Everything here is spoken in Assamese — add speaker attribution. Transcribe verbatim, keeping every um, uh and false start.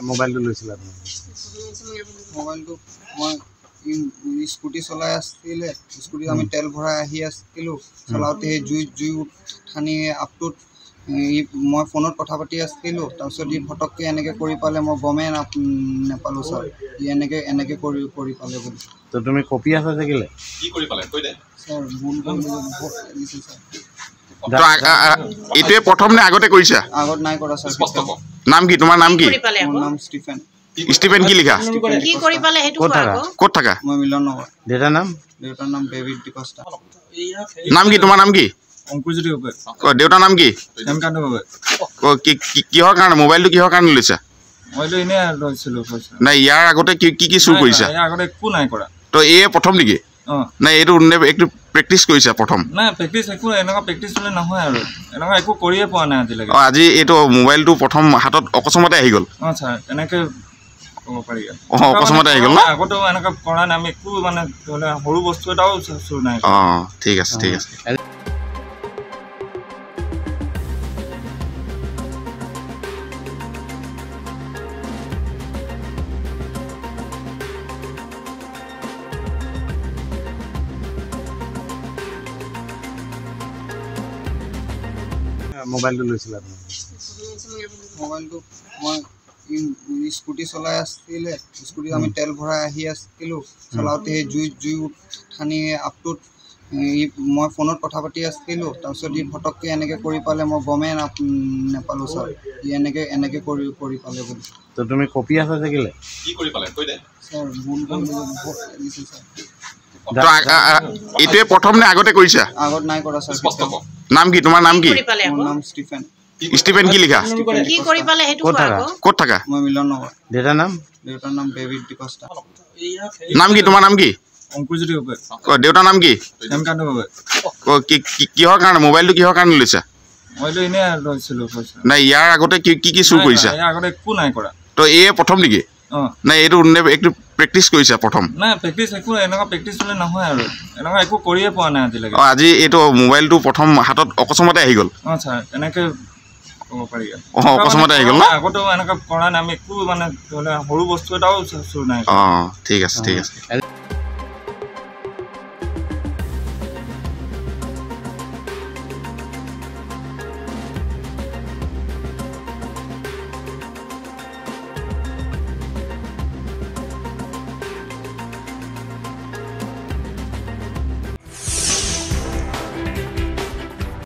Speaker 1: মোবাইলটো লৈছিলা তুমি?
Speaker 2: মোবাইলটো মই স্কুটি চলাই আছিলে, স্কুটি আমি তেল ভৰাই আহি আছিলোঁ, চলাওঁতে সেই জুই জুই ঠানি আপটোত মই ফোনত কথা পাতি আছিলোঁ। তাৰপিছত ই ফটককৈ এনেকৈ কৰি পালে, মই গমেই নাপালোঁ ছাৰ, ই এনেকৈ এনেকৈ কৰি কৰি পালে বুলি।
Speaker 1: তো তুমি কপি আছা যে কেলে?
Speaker 3: কি কৰি পালে কৈ দে
Speaker 2: ছাৰ ভুল লাগিছিল ছাৰ।
Speaker 3: এইটোৱে প্ৰথম নে আগতে কৰিছা?
Speaker 2: আগত নাই কৰা ছাৰ।
Speaker 3: নাম কি তোমাৰ? নাম কি?
Speaker 2: মোৰ নাম ষ্টিফেন।
Speaker 3: ষ্টিফেন কি লিখা?
Speaker 4: কি কৰি পালে সেইটো
Speaker 1: ক'ত থাকা?
Speaker 3: ক'ত থাকা?
Speaker 2: মই মিলন নগৰ।
Speaker 1: দেউতাৰ নাম?
Speaker 2: দেউতাৰ নাম ডেভিড ডিকষ্টা।
Speaker 3: নাম কি তোমাৰ? নাম কি?
Speaker 2: অংকুৰজ্যোতি গগৈ।
Speaker 3: দেউতাৰ নাম কি?
Speaker 2: হেমকান্ত গগৈ।
Speaker 3: কিহৰ কাৰণে মোবাইলটো কিহৰ কাৰণে লৈছা?
Speaker 2: মইতো এনেই লৈছিলোঁ পইচা।
Speaker 3: নাই ইয়াৰ আগতে কি কি চুৰ কৰিছা?
Speaker 2: ইয়াৰ আগতে একো নাই কৰা।
Speaker 3: তো এই প্ৰথম নেকি?
Speaker 2: অঁ
Speaker 3: নাই এইটো একটু প্ৰেক্টিচ কৰিছা প্ৰথম?
Speaker 2: নাই প্ৰেক্টিচ একো এনেকুৱা প্ৰেক্টিচ হ'লে নহয় আৰু, এনেকুৱা একো কৰিয়ে পোৱা নাই আজিলৈকে।
Speaker 3: অঁ আজি এইটো মোবাইলটো প্ৰথম হাতত অকস্মাতে আহি গ'ল?
Speaker 2: অঁ ছাৰ এনেকৈ ক'ব পাৰি।
Speaker 3: অঁ অকস্মাতে আহি গ'ল ন?
Speaker 2: আগতেও এনেকুৱা কৰা নাই আমি, একো মানে ধৰি লওক সৰু বস্তু এটাও চুৰ নাই।
Speaker 3: অঁ ঠিক আছে ঠিক আছে।
Speaker 1: মোবাইলটো লৈছিলা তুমি?
Speaker 2: মোবাইলটো মই স্কুটি চলাই আছিলে, স্কুটি আমি তেল ভৰাই আহি আছিলোঁ, চলাওঁতে সেই জুই জুই ঠানি আপটোত মই ফোনত কথা পাতি আছিলোঁ। তাৰপিছত ই ফটককৈ এনেকৈ কৰি পালে, মই গমেই নাপালোঁ ছাৰ, ই এনেকৈ এনেকৈ কৰি কৰি পালে বুলি।
Speaker 1: তো তুমি কপি আছা যে কেলে?
Speaker 3: কি কৰি পালে কৈ দে
Speaker 2: ছাৰ ভুল লাগিছিল ছাৰ।
Speaker 3: এইটোৱে প্ৰথম নে আগতে কৰিছা?
Speaker 2: আগত নাই কৰা ছাৰ।
Speaker 3: নাম কি তোমাৰ? নাম কি?
Speaker 2: মোৰ নাম ষ্টিফেন।
Speaker 3: ষ্টিফেন কি লিখা?
Speaker 4: কি কৰি পালে সেইটো
Speaker 1: ক'ত থাকা?
Speaker 3: ক'ত থাকা?
Speaker 2: মই মিলন নগৰ।
Speaker 1: দেউতাৰ নাম?
Speaker 2: দেউতাৰ নাম ডেভিড ডিকষ্টা।
Speaker 3: নাম কি তোমাৰ? নাম কি?
Speaker 2: অংকুৰজ্যোতি গগৈ।
Speaker 3: দেউতাৰ নাম কি?
Speaker 2: হেমকান্ত গগৈ।
Speaker 3: কিহৰ কাৰণে মোবাইলটো কিহৰ কাৰণে লৈছা?
Speaker 2: মইতো এনেই লৈছিলোঁ পইচা।
Speaker 3: নাই ইয়াৰ আগতে কি কি চুৰ কৰিছা?
Speaker 2: ইয়াৰ আগতে একো নাই কৰা।
Speaker 3: তো এই প্ৰথম নেকি?
Speaker 2: অঁ
Speaker 3: নাই এইটো একটু প্ৰেক্টিচ কৰিছা প্ৰথম?
Speaker 2: নাই প্ৰেক্টিচ একো এনেকুৱা প্ৰেক্টিচ হ'লে নহয় আৰু, এনেকুৱা একো কৰিয়ে পোৱা নাই আজিলৈকে।
Speaker 3: অঁ আজি এইটো মোবাইলটো প্ৰথম হাতত অকস্মাতে আহি গ'ল?
Speaker 2: অঁ ছাৰ এনেকৈ ক'ব পাৰি।
Speaker 3: অঁ অকস্মাতে আহি গ'ল ন?
Speaker 2: আগতেও এনেকুৱা কৰা নাই আমি, একো মানে ধৰি লওক সৰু বস্তু এটাও চুৰ নাই।
Speaker 3: অঁ ঠিক আছে ঠিক আছে।